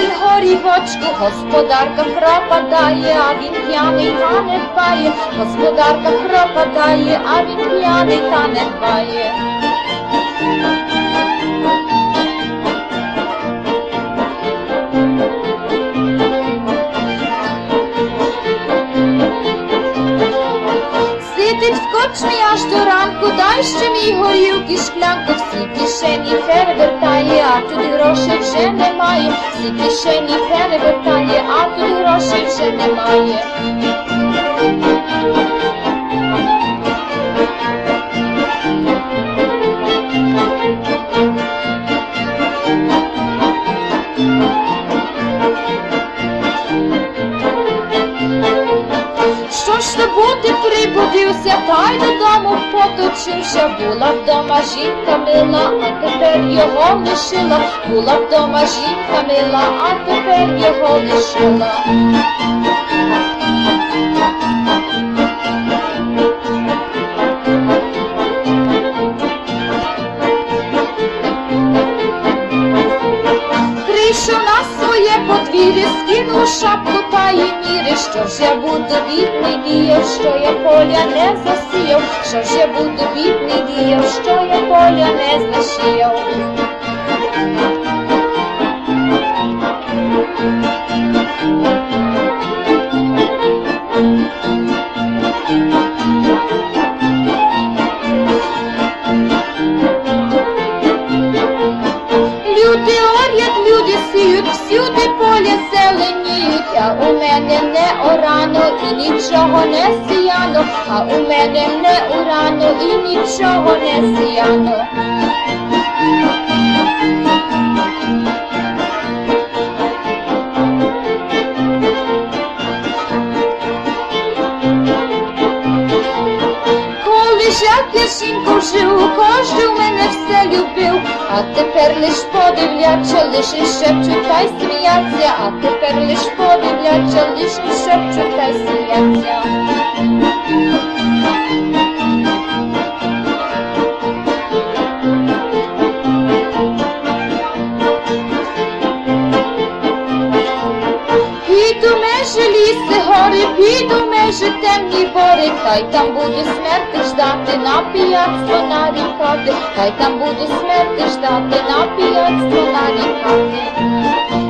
він горі в очку, господарка пропадає, а він п'яний та не дбає. Господарка пропадає, а він п'яний та не дбає. Сидить в корчмі аж до ранку, дай ще мій горілки шклянку. Всі кишені перевертає, а тут грошей вже немає. Всі кишені перевертає, а тут грошей вже немає. Що ж то бути, прибудився, та й додому поточився. Була вдома жінка мила, а тепер його лишила. Була вдома жінка мила, а тепер його лишила. Прийшов на своє подвір'я, скинув шапку та й міри. Що ж я буду бідний діяв, що я поля не засіяв. Що ж я буду бідний діяв, що я поля не засіяв. Люди орять, люди сіють, всюди поле зеленіють, а у мене не орано і нічого не сіяно, а у мене не орано і нічого не сіяно. Як я жінку жив, кожен у мене все любив, а тепер лиш подивляться, лише шепчуть та й сміяться, а тепер лиш подивляться, лише шепчуть та й сміяться. Піду межі ліси, гори, піду межі темні бори, хай там буду смерти ждати, на пияцтво нарікати, хай там буду смерти ждати, на пияцтво нарікати.